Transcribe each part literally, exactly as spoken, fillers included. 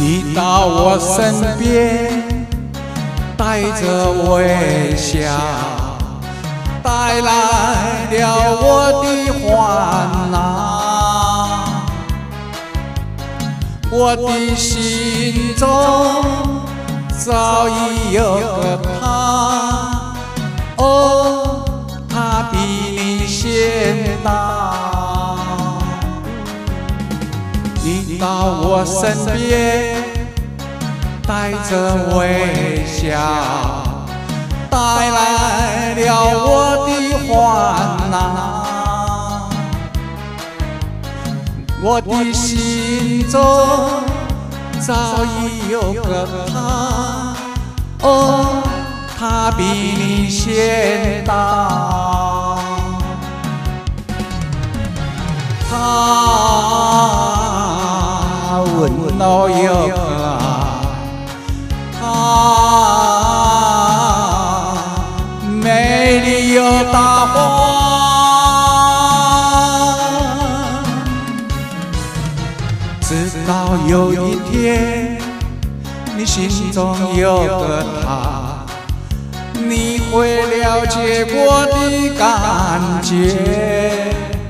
你到我身边，带着微笑，带来了我的烦恼。我的心中早已有个他，哦，他比你先到。你到我身边，带着微笑，带来了我的烦恼。我的心中早已有个他，哦，他比你先到。他温柔又可爱，他美丽又大方。直到有一天，你心中有个他，你会了解我的感觉。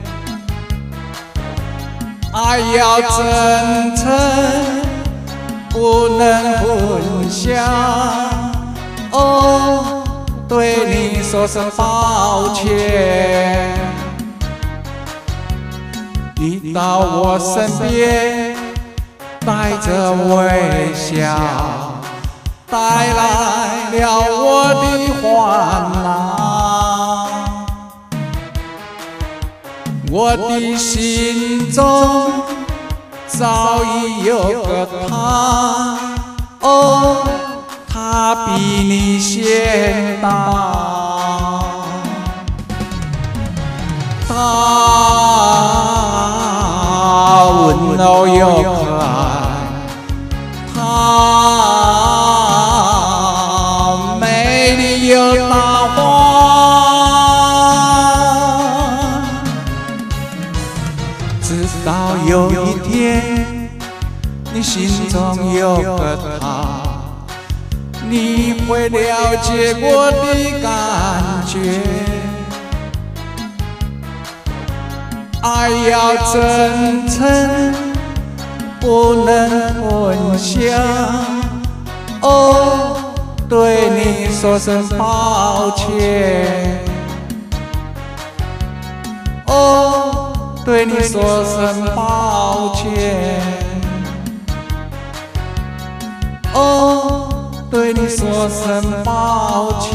爱要真诚，不能混淆。哦，对你说声抱歉。你到我身边，带着微笑，带来了我的烦恼。我的心中早已有个他，哦，他比你先到。他温柔又可爱，他美丽又大方。直到有一天，你心中有个他，你会了解我的感觉。爱要真诚，不能混淆。哦，对你说声抱歉。哦，对你说声抱歉。哦，对你说声抱歉。